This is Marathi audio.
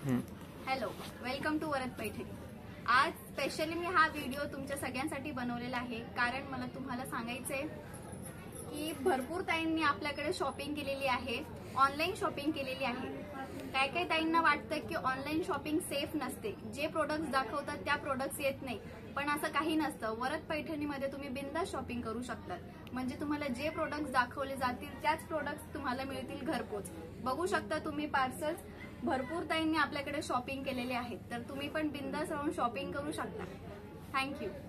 Hello, welcome to Varad Paithani. आज स्पेशली मी हा व्हिडिओ तुमच्या सगळ्यांसाठी बनवलेला आहे, कारण मला तुम्हाला सांगायचंय की भरपूर ताईंनी आपल्याकडे शॉपिंग केलेली आहे, ऑनलाईन शॉपिंग केलेली आहे। काय काय ताईंना वाटतं की ऑनलाईन शॉपिंग सेफ नसते, जे प्रोडक्ट्स दाखवतात त्या प्रोडक्ट्स येत नाही, पण असं काही नसतं। वरद पैठणीमध्ये तुम्ही बिंदास शॉपिंग करू शकता, म्हणजे तुम्हाला जे प्रोडक्ट्स दाखवले जातील त्याच प्रोडक्ट्स तुम्हाला मिळतील घरपोच। बघू शकता तुम्ही पार्सल्स भरपूर ताईंनी आपल्याकडे शॉपिंग केलेले आहेत, तर तुम्ही पण बिंदास राहून शॉपिंग करू शकता। थँक्यू।